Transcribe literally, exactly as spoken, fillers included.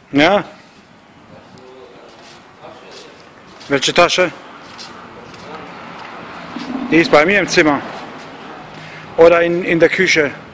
Ja? Welche Tasche? Die ist bei mir im Zimmer. Oder in, in der Küche.